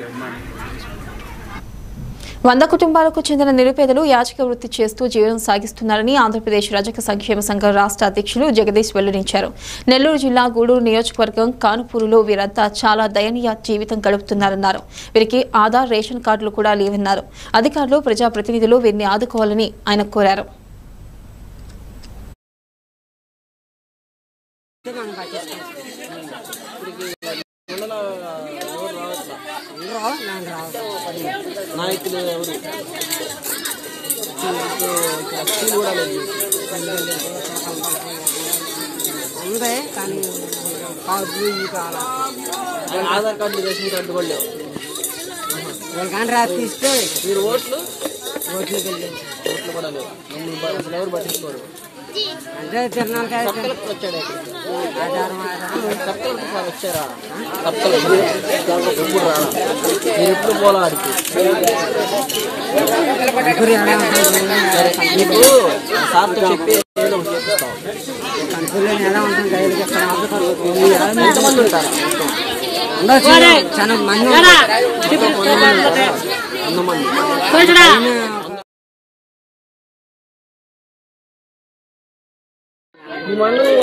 100 కుటుంబాలకు చెందిన నిరుపేదలు యాచక వృత్తి చేస్తూ జీవనం సాగిస్తున్నారని ఆంధ్రప్రదేశ్ రజక సంక్షేమ సంఘం రాష్ట్ర అధ్యక్షులు జగదీష్ వెల్లడించారు. నెల్లూరు జిల్లా గూడూరు నియోజకవర్గం కానుపూరులో వీరంతా చాలా దయనీయ జీవితం గడుపుతున్నారన్నారు. వీరికి ఆధార్, రేషన్ కార్డులు కూడా లేవన్నారు. అధికారులు, ప్రజాప్రతినిధులు వీరిని ఆదుకోవాలని ఆయన కోరారు. నాయకులు ఎవరు ఉందే కానీ ఆధార్ కార్డు, రేషన్ కార్డు కూడా లేవు. కానీ రాపిస్తే మీరు ఓట్లు ఓట్లు కూడా లేవు. అసలు ఎవరు పట్టించుకోరు. అంటే తిరణాలకి సబ్ కలెక్టర్ వచ్చాడు. సబ్ కలెక్టర్ సార్ వచ్చారా? సబ్ కలెక్టర్ ఎప్పుడు రా, మీరు ఎప్పుడు పోలా ఆడికి. నీకు సార్తో చెప్పి ఏదో ఒకటి చేపిస్తావు. ఎలా ఉంటుంది? ఎంతమంది ఉంటారా? చాలా మంది ఈ మండలం